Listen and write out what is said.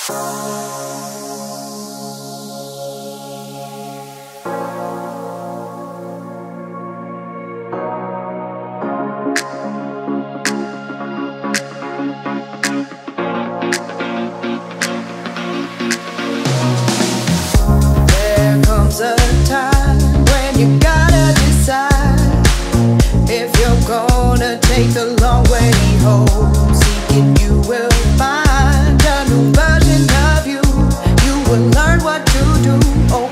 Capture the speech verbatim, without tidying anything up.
There comes a time when you gotta decide if you're gonna take the long way home. Seeking, you will find a new version of you. You will learn what to do. Oh,